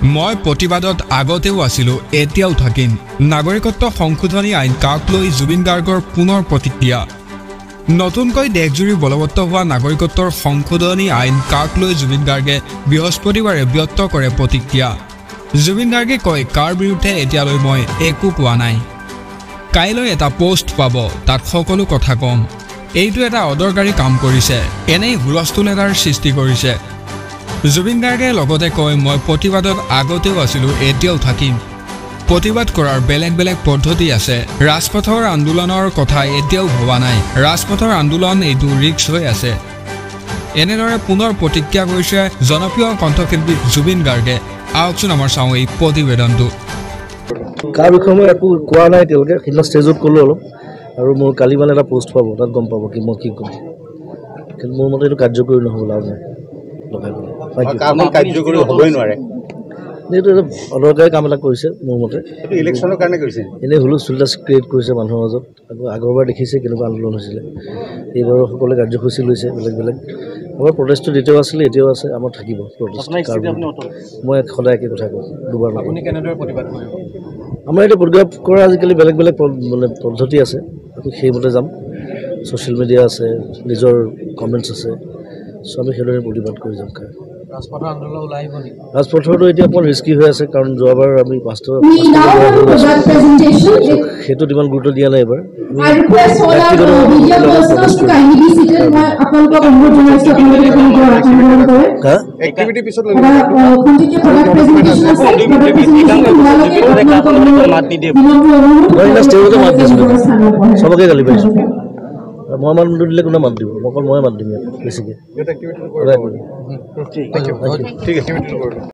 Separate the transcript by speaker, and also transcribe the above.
Speaker 1: মই প্ৰতিবাদত আগতেও আছিলো এতিয়াও থাকিম নাগৰিকত্ব সংশোধনী আইন কাক লৈ জুবিন গাৰ্গৰ পুনৰ প্ৰতিক্ৰিয়া নতুনকৈ দেশজুৰি বলবৎ হোৱা নাগৰিকত্বৰ সংশোধনী আইন কাক লৈ জুবিন গাৰ্গে বৃহস্পতিবাৰে ব্যক্ত কৰে প্ৰতিক্ৰিয়া জুবিন গাৰ্গে কয় কাৰ বিৰুদ্ধে এতিয়ালৈ মই একো কোৱা নাই কাইলৈ এটা পোষ্ট পাব তাত সকলো কথা কম এইটো এটা অদৰকাৰী কাম কৰিছে এনেই হুলস্থুল এটাৰ সৃষ্টি কৰিছে জুবিন গাৰ্গে লগতে কয় মই প্ৰতিবাদত আগতেও আছিলো এতিয়াও থাকিম প্ৰতিবাদ কৰাৰ বেলেগ বেলেগ পদ্ধতি আছে ৰাজপথৰ আন্দোলনৰ কথা এতিয়াও ভবা নাই ৰাজপথৰ আন্দোলন এইটো ৰিস্ক হৈ আছে এনেদৰে পুনৰ প্ৰতিক্ৰিয়া কৰিছে জনপ্ৰিয় কণ্ঠশিল্পী জুবিন গাৰ্গে আহকচোন আমাৰ চাওঁ এই প্ৰতিবেদনটো
Speaker 2: কাৰ বিষয়ে মই একো কোৱা নাই তেওঁলোকে সিদিনা ষ্টেজত ক'লোঁ অলপ আৰু মোৰ কালি মানে এটা পোষ্ট পাব তাত গম পাব কি মই কি ক'ম কিন্তু মোৰ মতে এইটো কাৰ্যকৰী নহ'ব লাভ নাই
Speaker 3: কাৰ্যকৰী হ'বই নোৱাৰে
Speaker 2: এইটো এটা অদৰকাৰী কাম এটা কৰিছে মোৰ মতে
Speaker 3: ইলেকশ্যনৰ কাৰণে কৰিছে
Speaker 2: এনেই হুলস্থুলতা ক্ৰিয়েট কৰিছে মানুহৰ মাজত আকৌ আগৰবাৰ দেখিছে কেনেকুৱা আন্দোলন হৈছিলে এইবাৰো সকলোৱে কাৰ্যসূচী লৈছে বেলেগ বেলেগ আমাৰ প্ৰটেষ্টটো তেতিয়াও আছিলে এতিয়াও আছে আমাৰ থাকিব প্ৰটেষ্ট মই সদায় একে কথা কওঁ দুবাৰ
Speaker 3: আপুনি কেনেদৰে প্ৰতিবাদ কৰিব
Speaker 2: আমাৰ এতিয়া প্ৰতিবাদ কৰা আজিকালি বেলেগ বেলেগ মানে পদ্ধতি আছে আমি সেইমতে যাম ছ'চিয়েল মিডিয়া আছে নিজৰ কমেণ্টছ আছে চ' আমি সেইদৰে প্ৰতিবাদ কৰি যাম
Speaker 3: ৰাজপথৰ আন্দোলন ওলাই আহিব নেকি
Speaker 2: ৰাজপথৰটো এতিয়া অকণ ৰিস্কি হৈ আছে কাৰণ যোৱাবাৰ আমি সেইটোত ইমান গুৰুত্ব দিয়া নাই এইবাৰ চবকে গালি পাইছোঁ মই মাত নিদিলে কোনে মাত দিব অকল ময়ে মাত দিম ইয়াত বেছিকৈ
Speaker 3: ঠিক আছে